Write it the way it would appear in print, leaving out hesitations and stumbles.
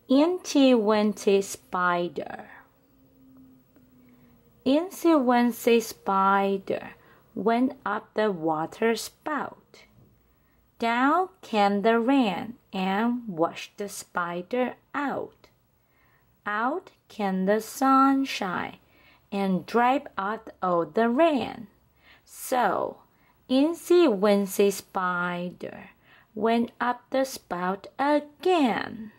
Incy Wincy Spider. Incy Wincy Spider went up the water spout. Down came the rain and washed the spider out. Out came the sunshine and dried out all the rain. So Incy Wincy Spider went up the spout again.